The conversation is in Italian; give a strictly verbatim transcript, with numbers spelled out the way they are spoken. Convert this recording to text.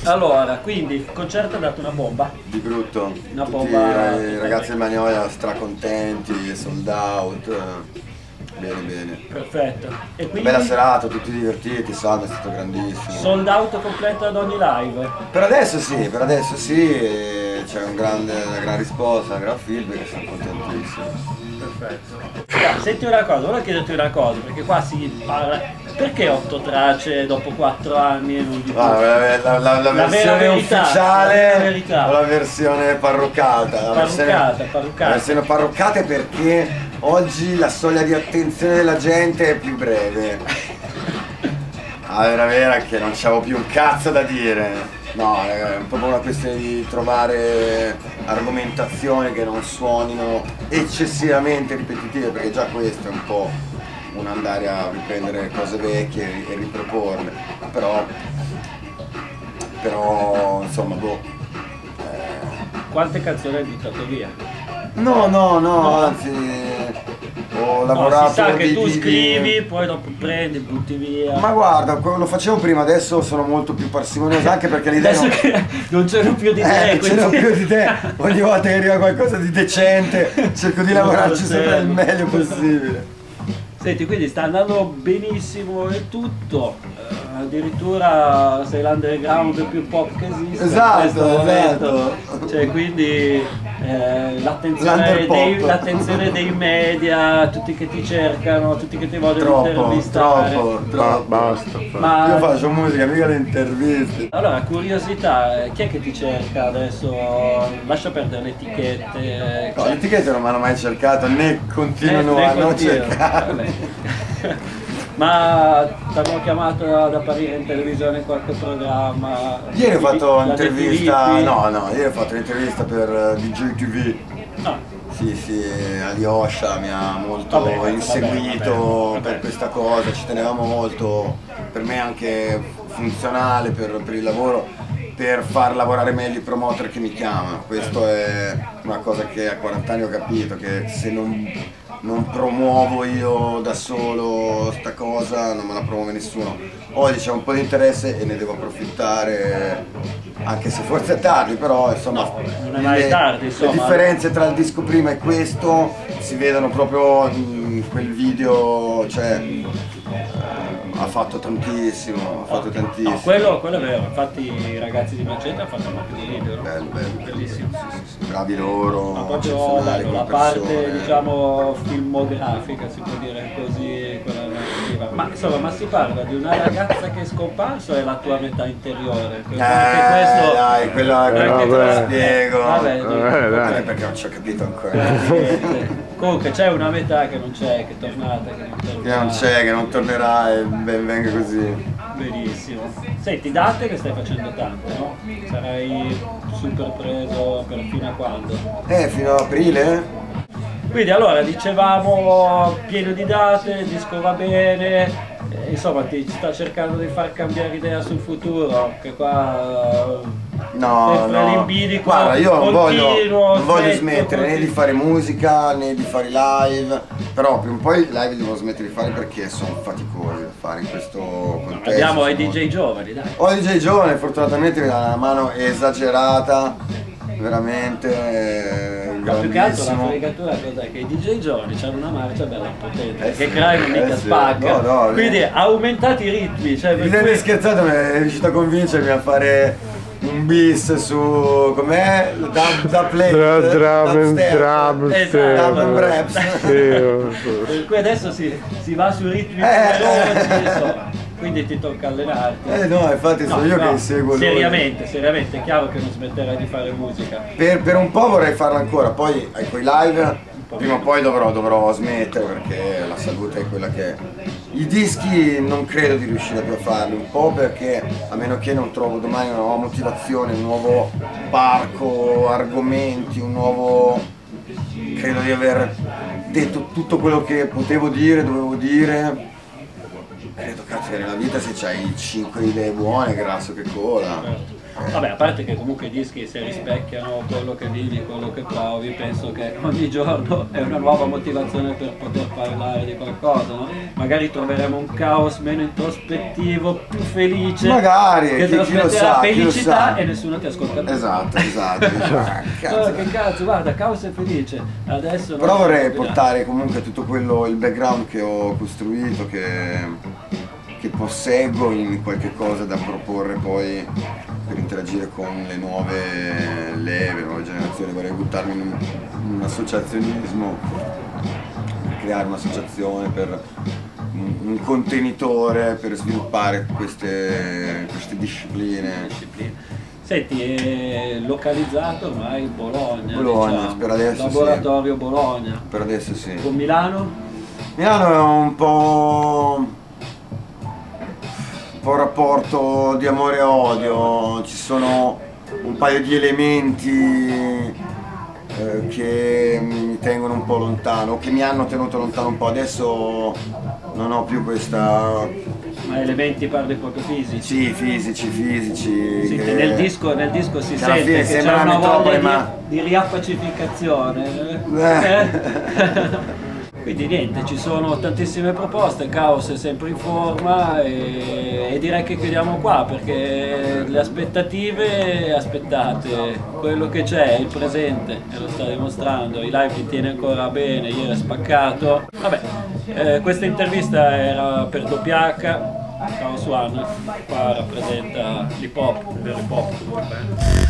Allora, quindi il concerto ha dato una bomba? Di brutto. Una Tutti bomba. i ragazzi del Magnolia stracontenti, sold out. Bene, bene. Perfetto. E quindi Bella serata, tutti divertiti, Salvo è stato grandissimo. sold out completo ad ogni live? Per adesso sì, per adesso sì, e c'è un grande, una gran risposta, un gran feedback, sono contentissimo. Perfetto. Dai, senti una cosa, volevo chiederti una cosa, perché qua si parla. Perché otto tracce dopo quattro anni e non di più? Ah, la, la, la, la versione verità, ufficiale la verità. o la versione parruccata? La versione, Parruccata, parruccata. La versione parruccata è perché oggi la soglia di attenzione della gente è più breve. Ah, vera vera che non c'avevo più un cazzo da dire. No, è proprio una questione di trovare argomentazioni che non suonino eccessivamente ripetitive, perché già questo è un po' un andare a riprendere cose vecchie e riproporle, però, però insomma, boh. Eh. Quante canzoni hai buttato via? No, no, no, No. anzi, ho lavorato. No, si sa che di- tu di- scrivi, poi dopo prendi, butti via. Ma guarda, quello lo facevo prima, adesso sono molto più parsimonioso, anche perché l'idea Adesso non... che non c'è più di te, Eh, non c'era quindi- più di te, ogni volta che arriva qualcosa di decente cerco di Non lavorarci lo sempre il serve. meglio possibile. Senti, quindi sta andando benissimo e tutto, eh, addirittura sei l'underground più pop che esiste Esatto, in questo momento. esatto. Cioè, quindi eh, l'attenzione L'underpop. dei, l'attenzione dei media, tutti che ti cercano, tutti che ti vogliono Troppo, intervistare. troppo, troppo. Basta. Ma Io faccio musica, mica le interviste. allora, curiosità, eh, chi è che ti cerca adesso? Lascia perdere le etichette. eh, No, le etichette non mi hanno mai cercato, né continuano Eh, a ne non continuano. cercarmi. Vabbè. Ma ti hanno chiamato ad apparire in televisione in qualche programma? Ieri ho fatto La un'intervista, D T V? no no, ieri ho fatto un'intervista per eh, D J T V. Ah, Sì, sì, Alyosha mi ha molto Vabbè, vabbè, inseguito vabbè, vabbè. per questa cosa, ci tenevamo molto, per me anche funzionale per, per il lavoro, per far lavorare meglio i promoter che mi chiamano. Questo è una cosa che a quaranta anni ho capito, che se non, non promuovo io da solo sta cosa non me la promuove nessuno. Oggi c'è un po' di interesse e ne devo approfittare, anche se forse è tardi, però insomma, No, non è mai le, tardi, insomma. le differenze tra il disco prima e questo si vedono proprio in quel video, cioè eh, ha fatto tantissimo, ha fatto tantissimo. no, quello, quello è vero, infatti i ragazzi di Maceta hanno fatto anche dei video, no? Bello, bello. Bellissimo. Bravi loro, Ma proprio eccezionali bello, la come parte persone. diciamo filmografica, si può dire così, quella narrativa. Ma insomma, ma si parla di una ragazza che è scomparsa o è la tua metà interiore? Eh, Perché questo dai, quella che anche te la vabbè. spiego. Vabbè, Eh, Anche dai. perché non ci ho capito ancora. niente. Comunque c'è una metà che non c'è, che è tornata, che non torna. Che non c'è, che non tornerà e ben venga così. Benissimo. Senti, date che stai facendo tante, no? Sarai super preso per fino a quando? Eh, fino a aprile? Quindi allora dicevamo pieno di date, il disco va bene, eh, insomma ti sta cercando di far cambiare idea sul futuro, che qua No, sempre no. l'imbilico Guarda, io non voglio, continuo, non voglio smetto, smettere né continuo. di fare musica né di fare live, però prima o poi i live devo smettere di fare perché sono faticosi da fare in questo contesto. Abbiamo i sono D J giovani, dai. Ho il D J giovane, fortunatamente mi dà una mano esagerata, veramente eh, Ma più che altro la grandissimo. fregatura cos'è? Che i D J giovani hanno una marcia bella potente, Eh che sì, Crime eh mica sì. spacca. No, no, Quindi eh. ha aumentato i ritmi, cioè per Mi cui- hai scherzato, ma è riuscito a convincermi a fare un bis su com'è? Da, da play, Drum, drum, dubstep. drum, Esatto. Drum and raps. Sì, Per cui adesso si, si va su ritmi Eh. più veloci, insomma. Quindi ti tocca allenarti. Eh no, infatti sono No, io no, che seguo lui. seriamente, seriamente, è chiaro che non smetterai di fare musica. Per, per un po' vorrei farlo ancora, poi ai quei live prima o poi dovrò, dovrò smettere perché la salute è quella che è. I dischi non credo di riuscire più a farli, un po' perché a meno che non trovo domani una nuova motivazione, un nuovo parco, argomenti, un nuovo... credo di aver detto tutto quello che potevo dire, dovevo dire. Credo cazzo che nella vita se c'hai cinque idee buone, grasso che cola. Vabbè, a parte che comunque i dischi se rispecchiano quello che vivi, quello che provi, penso che ogni giorno è una nuova motivazione per poter parlare di qualcosa, no? Magari troveremo un caos meno introspettivo, più felice, magari, che chi, chi lo trasmetterà sa, chi lo felicità sa. e nessuno ti ascolta più. Esatto, esatto. Ah, cazzo. Oh, che cazzo, guarda, caos è felice. Adesso non Però si vorrei può portare comunque tutto quello, il background che ho costruito, che, che posseggo in qualche cosa da proporre poi per interagire con le nuove leve, le nuove generazioni. Vorrei buttarmi in un, in un associazionismo, creare un'associazione per un, un contenitore per sviluppare queste, queste discipline. discipline. Senti, è localizzato ormai Bologna, Bologna, diciamo, per adesso laboratorio Bologna. Per adesso sì. Con Milano? Milano è un po'... un po' un rapporto di amore e odio, ci sono un paio di elementi eh, che mi tengono un po' lontano, o che mi hanno tenuto lontano un po', adesso non ho più questa... Ma elementi parli proprio fisici? Sì, fisici, fisici. Sì, che... nel, disco, nel disco si che alla sente fine che c'è sembra una metropoli, voglia di, ma... di riappacificazione. Eh. Quindi niente, ci sono tantissime proposte, Caos è sempre in forma e, e direi che chiudiamo qua perché le aspettative aspettate, quello che c'è, il presente e lo sta dimostrando, i live li tiene ancora bene, ieri è spaccato. Vabbè, eh, questa intervista era per doppia acca, Chaos One, qua rappresenta l'hip hop, il vero hip hop.